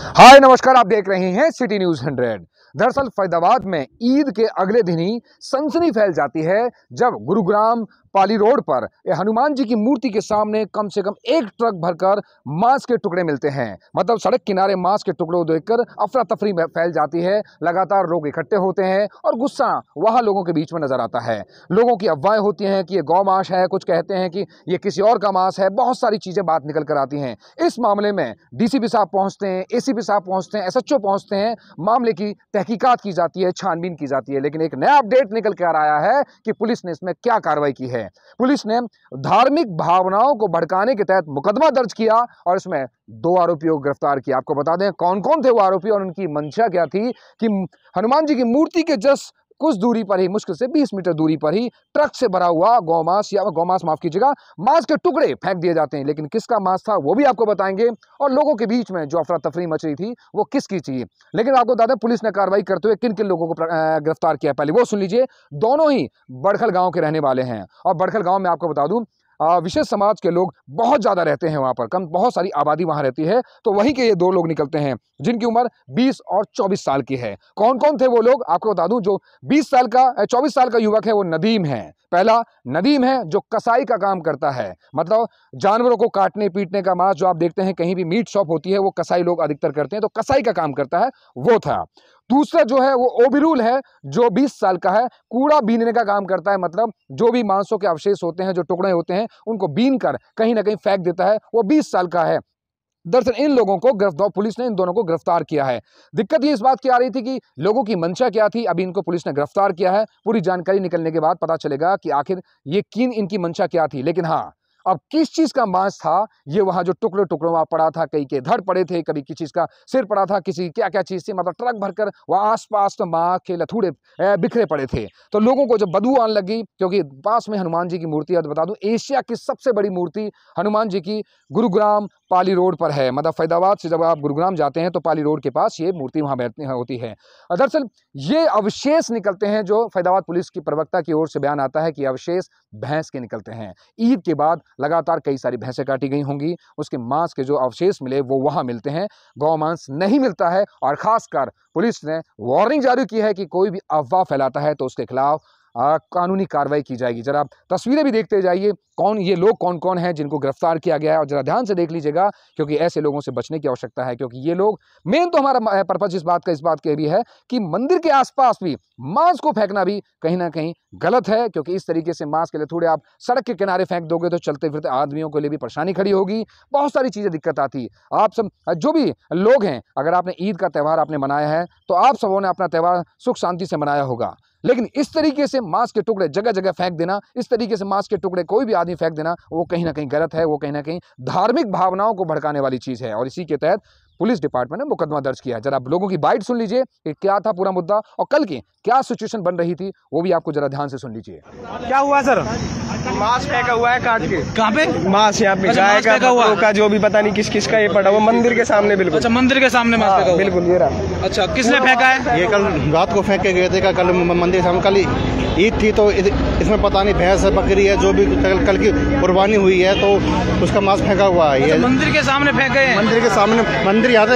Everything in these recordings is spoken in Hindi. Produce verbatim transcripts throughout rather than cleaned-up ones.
हाय नमस्कार, आप देख रहे हैं सिटी न्यूज हंड्रेड। दरअसल फरीदाबाद में ईद के अगले दिन ही सनसनी फैल जाती है जब गुरुग्राम पाली रोड पर हनुमान जी की मूर्ति के सामने कम से कम एक ट्रक भरकर मांस के टुकड़े मिलते हैं। मतलब सड़क किनारे मांस के टुकड़े देखकर अफरा तफरी फैल जाती है। लगातार लोग इकट्ठे होते हैं और गुस्सा वहां लोगों के बीच में नजर आता है। लोगों की अफवाहें होती हैं कि ये गौ मांस है, कुछ कहते हैं कि ये किसी और का मांस है। बहुत सारी चीजें बात निकल कर आती हैं। इस मामले में डीसीपी साहब पहुंचते हैं, एसीपी साहब पहुंचते हैं, एसएचओ पहुंचते हैं। मामले की तहकीकात की जाती है, छानबीन की जाती है। लेकिन एक नया अपडेट निकल कर आया है कि पुलिस ने इसमें क्या कार्रवाई की है। पुलिस ने धार्मिक भावनाओं को भड़काने के तहत मुकदमा दर्ज किया और इसमें दो आरोपियों को गिरफ्तार किया। आपको बता दें कौन कौन थे वो आरोपी और उनकी मंशा क्या थी कि हनुमान जी की मूर्ति के जस्ट कुछ दूरी पर ही, मुश्किल से बीस मीटर दूरी पर ही ट्रक से भरा हुआ गौमांस या गौमांस माफ कीजिएगा मांस के टुकड़े फेंक दिए जाते हैं। लेकिन किसका मांस था वो भी आपको बताएंगे और लोगों के बीच में जो अफरा तफरी मच रही थी वो किसकी थी। लेकिन आपको बता दें पुलिस ने कार्रवाई करते हुए किन किन लोगों को गिरफ्तार किया, पहले वो सुन लीजिए। दोनों ही बड़खल गांव के रहने वाले हैं और बड़खल गांव में आपको बता दूं विशेष समाज के लोग बहुत ज्यादा रहते हैं। वहां पर कम बहुत सारी आबादी वहां रहती है। तो वहीं के ये दो लोग निकलते हैं जिनकी उम्र बीस और चौबीस साल की है। कौन कौन थे वो लोग आपको बता दूं। जो बीस साल का चौबीस साल का युवक है वो नदीम है। पहला नदीम है जो कसाई का काम करता है, मतलब जानवरों को काटने पीटने का मांस जो आप देखते हैं कहीं भी मीट शॉप होती है वो कसाई लोग अधिकतर करते हैं, तो कसाई का काम करता है वो था। दूसरा जो है वो ओबिरुल है जो बीस साल का है, कूड़ा बीनने का काम करता है। मतलब जो भी मांसों के अवशेष होते हैं, जो टुकड़े होते हैं, उनको बीन कर कहीं ना कहीं फेंक देता है, वो बीस साल का है। दरअसल इन लोगों को गिरफ्तार पुलिस ने इन दोनों को गिरफ्तार किया है। दिक्कत ये इस बात की आ रही थी कि लोगों की मंशा क्या थी। अभी इनको पुलिस ने गिरफ्तार किया है। पूरी जानकारी निकलने के बाद पता चलेगा कि आखिर ये किन इनकी मंशा क्या थी। लेकिन हाँ, अब किस चीज का मांस था ये वहां जो टुकड़े टुकड़े वहां पड़ा था, कई के धड़ पड़े थे, कभी किसी चीज का सिर पड़ा था, किसी क्या क्या चीज थी। मतलब ट्रक भरकर वहां आसपास तो मांस के लथूड़े बिखरे पड़े थे। तो लोगों को जब बदबू आने लगी क्योंकि पास में हनुमान जी की मूर्ति है, तो बता दूं एशिया की सबसे बड़ी मूर्ति हनुमान जी की गुरुग्राम पाली रोड पर है। मतलब फरीदाबाद से जब आप गुरुग्राम जाते हैं तो पाली रोड के पास ये मूर्ति वहां बैठती होती है। दरअसल ये अवशेष निकलते हैं, जो फरीदाबाद पुलिस की प्रवक्ता की ओर से बयान आता है कि अवशेष भैंस के निकलते हैं। ईद के बाद लगातार कई सारी भैंसें काटी गई होंगी, उसके मांस के जो अवशेष मिले वो वहां मिलते हैं, गौ मांस नहीं मिलता है। और खासकर पुलिस ने वार्निंग जारी की है कि कोई भी अफवाह फैलाता है तो उसके खिलाफ आ, कानूनी कार्रवाई की जाएगी। जरा आप तस्वीरें भी देखते जाइए कौन ये लोग कौन कौन हैं जिनको गिरफ्तार किया गया है, और जरा ध्यान से देख लीजिएगा क्योंकि ऐसे लोगों से बचने की आवश्यकता है। क्योंकि ये लोग, मेन तो हमारा पर्पज इस बात का इस बात का भी है कि मंदिर के आसपास भी मांस को फेंकना भी कहीं ना कहीं गलत है। क्योंकि इस तरीके से मांस के लिए थोड़े आप सड़क के किनारे फेंक दोगे तो चलते फिरते आदमियों के लिए भी परेशानी खड़ी होगी, बहुत सारी चीजें दिक्कत आती। आप सब जो भी लोग हैं, अगर आपने ईद का त्यौहार आपने मनाया है तो आप सबों ने अपना त्यौहार सुख शांति से मनाया होगा। लेकिन इस तरीके से मांस के टुकड़े जगह जगह फेंक देना, इस तरीके से मांस के टुकड़े कोई भी आदमी फेंक देना, वो कहीं ना कहीं गलत है। वो कहीं ना कहीं धार्मिक भावनाओं को भड़काने वाली चीज है और इसी के तहत पुलिस डिपार्टमेंट ने मुकदमा दर्ज किया है। जरा आप लोगों की बाइट सुन लीजिए कि क्या था पूरा मुद्दा और कल की क्या सिचुएशन बन रही थी, वो भी आपको जरा ध्यान से सुन लीजिए। क्या हुआ सर? मांस फेंका हुआ है काट के। कहाँ पे? मांस यहाँ पे अच्छा, गाय मांस का, फेंका हुआ है। बकरों का, जो भी पता नहीं किस किस का ये पड़ा हुआ मंदिर के सामने। बिल्कुल अच्छा, मंदिर के सामने मांस हाँ, फेंका हुआ। बिल्कुल ये रहा। अच्छा, किसने फेंका है? ये कल रात को फेंक के गए थे। कल मंदिर सामने, कल ईद थी तो इसमें पता नहीं भैंस है बकरी है जो भी कल, कल की कुर्बानी हुई है तो उसका मांस फेंका हुआ है। ये मंदिर के सामने फेंके हैं। मंदिर के सामने, मंदिर यहाँ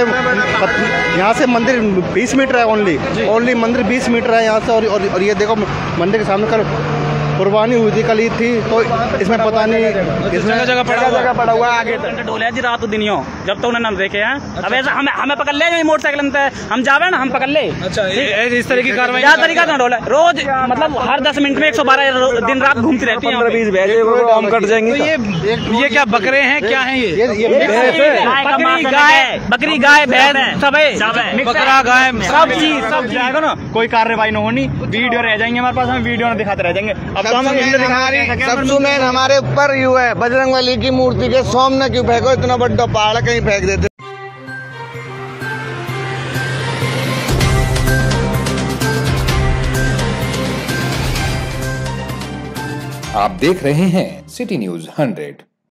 से यहाँ से मंदिर बीस मीटर है, ओनली ओनली मंदिर बीस मीटर है यहाँ से। और, और, और ये देखो मंदिर के सामने कल कुर्बानी हुई थी, कल ईद थी तो इसमें पता नहीं जगह जगह पड़ा जगह जगह पड़ा हुआ है। आगे डोले जी रात दिनियों जब तक उन्हें देखे हैं। अब ऐसा हमें हमें पकड़ ले, मोटरसाइकिल हम जावे ना हम पकड़ ले। अच्छा, इस तरह की कार्रवाई क्या तरीका था? डोला रोज मतलब हर दस मिनट में एक सौ बारह दिन रात घूमती रहती है। बीस भेजे हम कट जाएंगे। तो ये ये क्या बकरे हैं, क्या हैं ये? बकरी गाय, बकरी गाय भैंस सब, बकरा गाय सब चीज सब जाएगा ना, कोई कार्रवाई न होनी, वीडियो रह जाएंगे हमारे पास, हम वीडियो न दिखाते रह जाएंगे। अब तो हम सबसे मेन हमारे ऊपर यू है बजरंगबली की मूर्ति के सामने क्यों फेंको? इतना बड़ा पहाड़ कहीं फेंक देते। आप देख रहे हैं सिटी न्यूज हंड्रेड।